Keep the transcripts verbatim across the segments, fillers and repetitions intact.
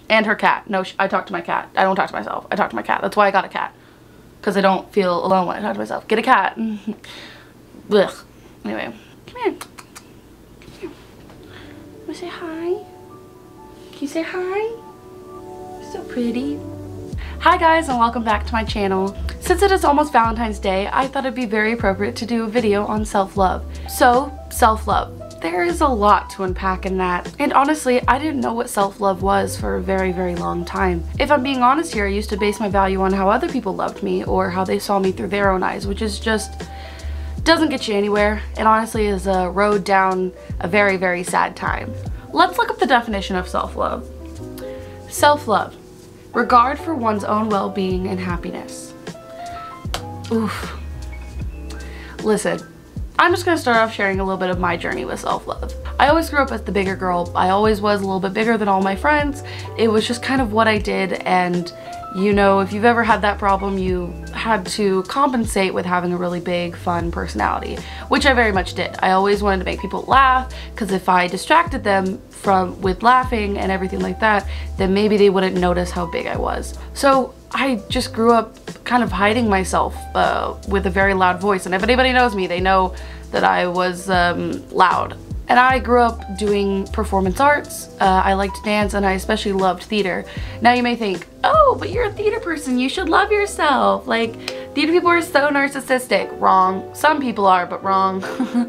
And her cat. No, I talk to my cat. I don't talk to myself. I talk to my cat. That's why I got a cat. Because I don't feel alone when I talk to myself. Get a cat. Ugh. Anyway. Come here. Come here. Want to say hi? Can you say hi? You're so pretty. Hi guys, and welcome back to my channel. Since it is almost Valentine's Day, I thought it'd be very appropriate to do a video on self-love. So, self-love. There is a lot to unpack in that. And honestly, I didn't know what self-love was for a very, very long time. If I'm being honest here, I used to base my value on how other people loved me or how they saw me through their own eyes, which is just doesn't get you anywhere, and honestly is a road down a very, very sad time. Let's look up the definition of self-love. Self-love. Regard for one's own well-being and happiness. Oof. Listen, I'm just gonna start off sharing a little bit of my journey with self-love. I always grew up as the bigger girl. I always was a little bit bigger than all my friends. It was just kind of what I did, and you know, if you've ever had that problem, you had to compensate with having a really big, fun personality, which I very much did. I always wanted to make people laugh, because if I distracted them from with laughing and everything like that, then maybe they wouldn't notice how big I was. So I just grew up kind of hiding myself uh, with a very loud voice, and if anybody knows me, they know that I was um, loud. And I grew up doing performance arts. Uh, I liked dance, and I especially loved theater. Now you may think, oh, but you're a theater person, you should love yourself. Like, theater people are so narcissistic. Wrong. Some people are, but wrong.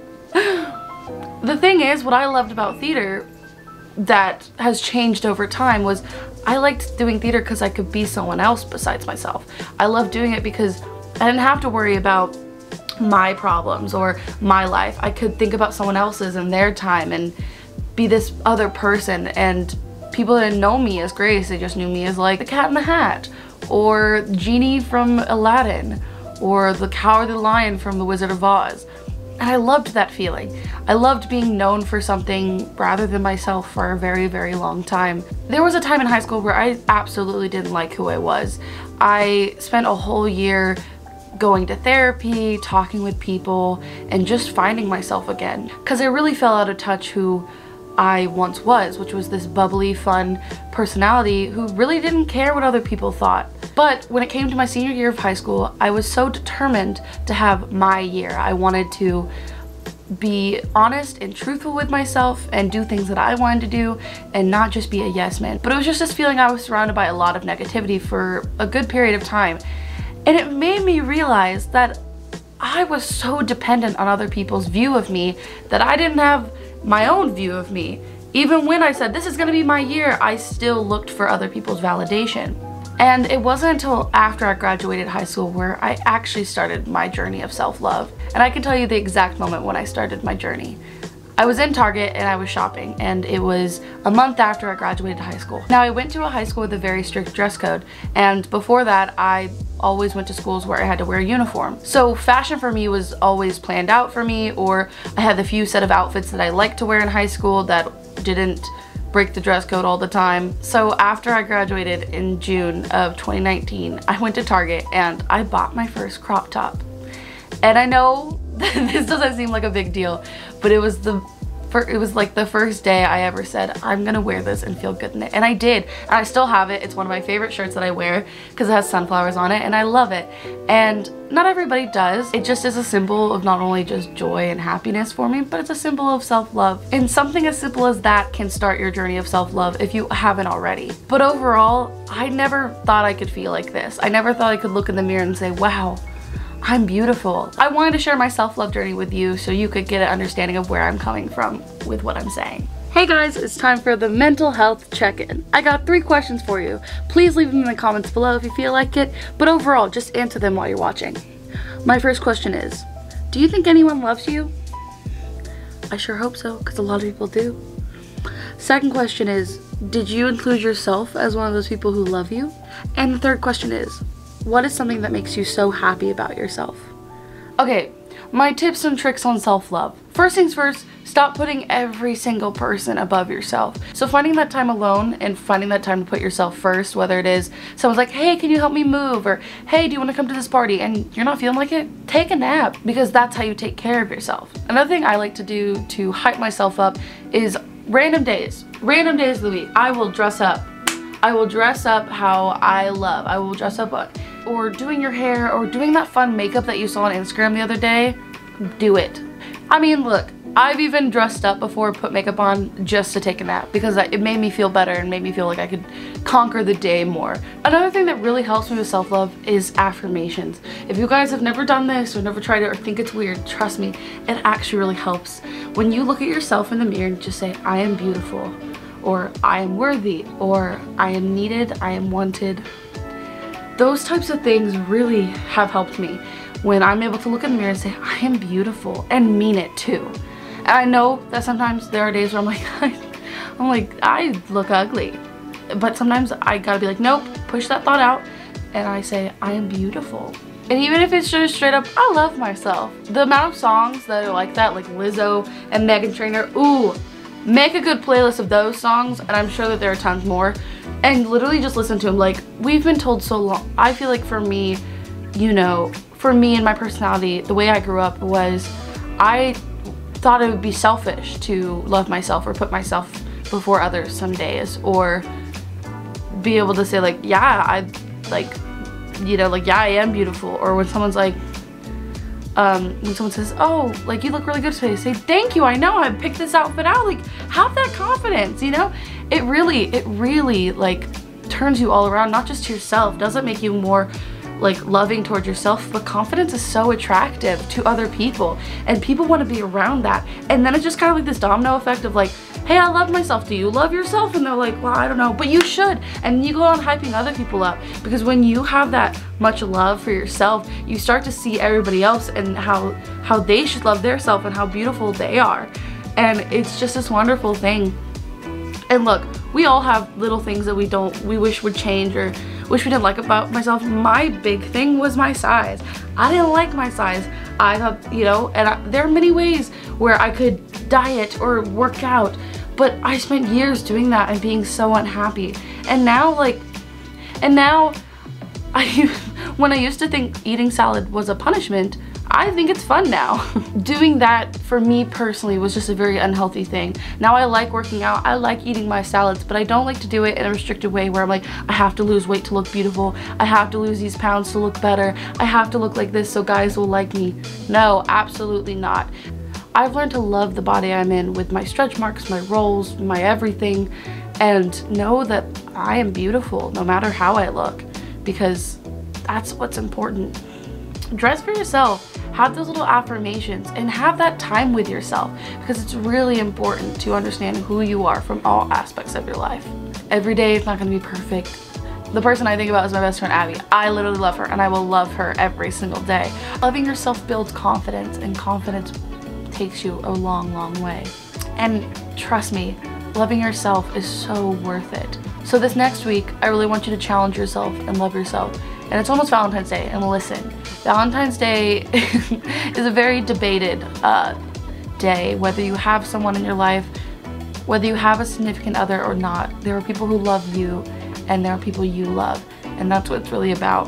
The thing is, what I loved about theater that has changed over time was I liked doing theater because I could be someone else besides myself. I loved doing it because I didn't have to worry about my problems or my life. I could think about someone else's and their time and be this other person, and people didn't know me as Grace, they just knew me as like the Cat in the Hat or Genie from Aladdin or the Cowardly Lion from The Wizard of Oz. And I loved that feeling. I loved being known for something rather than myself for a very, very long time. There was a time in high school where I absolutely didn't like who I was. I spent a whole year going to therapy, talking with people, and just finding myself again. Because I really fell out of touch who I once was, which was this bubbly, fun personality who really didn't care what other people thought. But when it came to my senior year of high school, I was so determined to have my year. I wanted to be honest and truthful with myself and do things that I wanted to do and not just be a yes man. But it was just this feeling I was surrounded by a lot of negativity for a good period of time. And it made me realize that I was so dependent on other people's view of me that I didn't have my own view of me. Even when I said, this is gonna be my year, I still looked for other people's validation. And it wasn't until after I graduated high school where I actually started my journey of self-love. And I can tell you the exact moment when I started my journey. I was in Target and I was shopping, and it was a month after I graduated high school. Now, I went to a high school with a very strict dress code, and before that I always went to schools where I had to wear a uniform. So fashion for me was always planned out for me, or I had the few set of outfits that I liked to wear in high school that didn't break the dress code all the time. So after I graduated in June of twenty nineteen, I went to Target and I bought my first crop top. And I know this doesn't seem like a big deal, but it was the it was like the first day I ever said, I'm gonna wear this and feel good in it. And I did. And I still have it. It's one of my favorite shirts that I wear because it has sunflowers on it and I love it. And not everybody does. It just is a symbol of not only just joy and happiness for me, but it's a symbol of self-love. And something as simple as that can start your journey of self-love if you haven't already. But overall, I never thought I could feel like this. I never thought I could look in the mirror and say, wow, I'm beautiful. I wanted to share my self-love journey with you so you could get an understanding of where I'm coming from with what I'm saying. Hey guys, it's time for the mental health check-in. I got three questions for you. Please leave them in the comments below if you feel like it, but overall, just answer them while you're watching. My first question is, do you think anyone loves you? I sure hope so, because a lot of people do. Second question is, did you include yourself as one of those people who love you? And the third question is, what is something that makes you so happy about yourself? Okay, my tips and tricks on self-love. First things first, stop putting every single person above yourself. So finding that time alone and finding that time to put yourself first, whether it is someone's like, hey, can you help me move? Or hey, do you want to come to this party? And you're not feeling like it? Take a nap, because that's how you take care of yourself. Another thing I like to do to hype myself up is random days. Random days of the week. I will dress up. I will dress up how I love. I will dress up, uh, or doing your hair, or doing that fun makeup that you saw on Instagram the other day. Do it. I mean, look, I've even dressed up before, put makeup on just to take a nap because it made me feel better and made me feel like I could conquer the day more. Another thing that really helps me with self-love is affirmations. If you guys have never done this or never tried it or think it's weird, trust me, it actually really helps. When you look at yourself in the mirror and just say, I am beautiful, or I am worthy, or I am needed, I am wanted. Those types of things really have helped me when I'm able to look in the mirror and say, I am beautiful, and mean it too. And I know that sometimes there are days where I'm like, I'm like, I look ugly. But sometimes I gotta be like, nope, push that thought out, and I say, I am beautiful. And even if it's just straight up, I love myself. The amount of songs that are like that, like Lizzo and Meghan Trainor, ooh, make a good playlist of those songs, and I'm sure that there are tons more. And literally just listen to them. Like, we've been told so long. I feel like for me, you know, for me and my personality, the way I grew up was, I thought it would be selfish to love myself or put myself before others some days, or be able to say like, yeah, I like, you know, like, yeah, I am beautiful. Or when someone's like, um, when someone says, oh, like, you look really good today, say, thank you, I know, I picked this outfit out. Like, have that confidence, you know? It really, it really, like, turns you all around, not just to yourself. Doesn't make you more like loving towards yourself, but confidence is so attractive to other people, and people want to be around that. And then it's just kind of like this domino effect of like, hey, I love myself, do you love yourself? And they're like, well, I don't know, but you should. And you go on hyping other people up, because when you have that much love for yourself, you start to see everybody else and how how they should love their self and how beautiful they are. And it's just this wonderful thing. And look, we all have little things that we don't, we wish would change or wish we didn't like about myself. My big thing was my size. I didn't like my size. I thought, you know, and I, there are many ways where I could diet or work out, but I spent years doing that and being so unhappy. And now, like, and now, I, when I used to think eating salad was a punishment, I think it's fun now. Doing that for me personally was just a very unhealthy thing. Now I like working out, I like eating my salads, but I don't like to do it in a restricted way where I'm like, I have to lose weight to look beautiful, I have to lose these pounds to look better, I have to look like this so guys will like me. No, absolutely not. I've learned to love the body I'm in with my stretch marks, my rolls, my everything, and know that I am beautiful no matter how I look, because that's what's important. Dress for yourself. Have those little affirmations and have that time with yourself, because it's really important to understand who you are from all aspects of your life. Every day it's not going to be perfect. The person I think about is my best friend Abby. I literally love her and I will love her every single day. Loving yourself builds confidence, and confidence takes you a long, long way. And trust me, loving yourself is so worth it. So this next week, I really want you to challenge yourself and love yourself. And it's almost Valentine's Day, and listen, Valentine's Day is a very debated uh, day, whether you have someone in your life, whether you have a significant other or not. There are people who love you, and there are people you love, and that's what it's really about.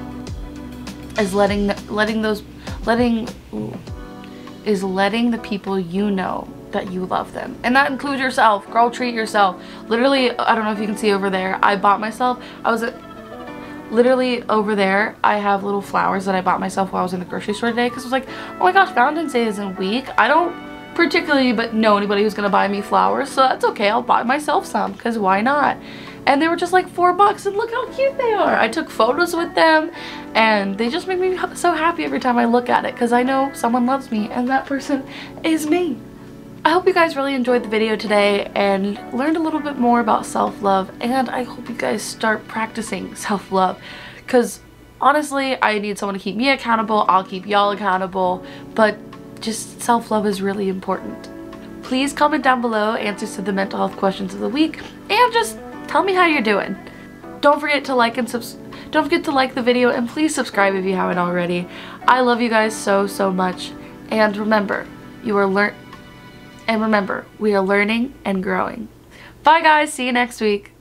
Is letting letting those letting ooh, is letting the people you know that you love them, and that includes yourself. Girl, treat yourself. Literally, I don't know if you can see over there, I bought myself. I was at. Literally over there, I have little flowers that I bought myself while I was in the grocery store today, because I was like, oh my gosh, Valentine's Day is in a week. I don't particularly but know anybody who's gonna buy me flowers, so that's okay. I'll buy myself some, because why not? And they were just like four bucks, and look how cute they are. I took photos with them, and they just make me so happy every time I look at it, because I know someone loves me, and that person is me. I hope you guys really enjoyed the video today and learned a little bit more about self-love, and I hope you guys start practicing self-love, because honestly, I need someone to keep me accountable. I'll keep y'all accountable, but just self-love is really important. Please comment down below answers to the mental health questions of the week, and just tell me how you're doing. Don't forget to like and subs don't forget to like the video, and please subscribe if you haven't already. I love you guys so so much, and remember, you are learn And remember, we are learning and growing. Bye guys, see you next week.